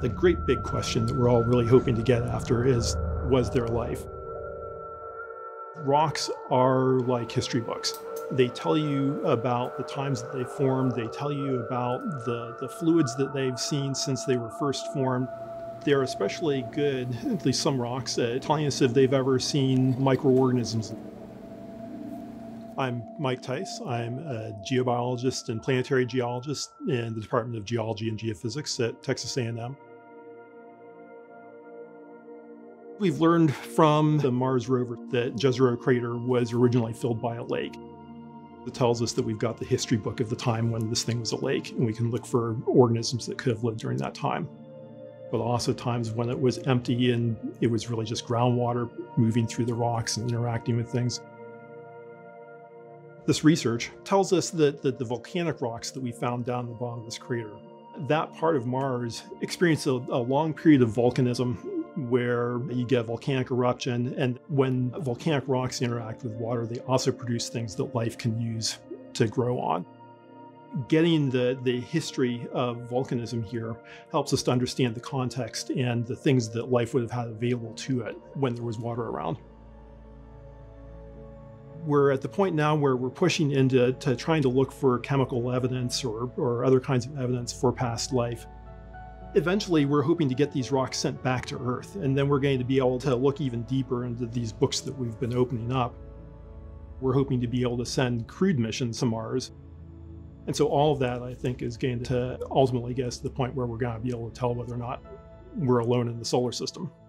The great big question that we're all really hoping to get after is, was there life? Rocks are like history books. They tell you about the times that they formed. They tell you about the fluids that they've seen since they were first formed. They're especially good, at least some rocks, at telling us if they've ever seen microorganisms. I'm Mike Tice. I'm a geobiologist and planetary geologist in the Department of Geology and Geophysics at Texas A&M. We've learned from the Mars rover that Jezero Crater was originally filled by a lake. It tells us that we've got the history book of the time when this thing was a lake, and we can look for organisms that could have lived during that time. But also times when it was empty and it was really just groundwater moving through the rocks and interacting with things. This research tells us that the volcanic rocks that we found down the bottom of this crater, that part of Mars experienced a long period of volcanism where you get volcanic eruption, and when volcanic rocks interact with water, they also produce things that life can use to grow on. Getting the history of volcanism here helps us to understand the context and the things that life would have had available to it when there was water around. We're at the point now where we're pushing into trying to look for chemical evidence or other kinds of evidence for past life. Eventually, we're hoping to get these rocks sent back to Earth, and then we're going to be able to look even deeper into these books that we've been opening up. We're hoping to be able to send crewed missions to Mars. And so all of that, I think, is going to ultimately get us to the point where we're going to be able to tell whether or not we're alone in the solar system.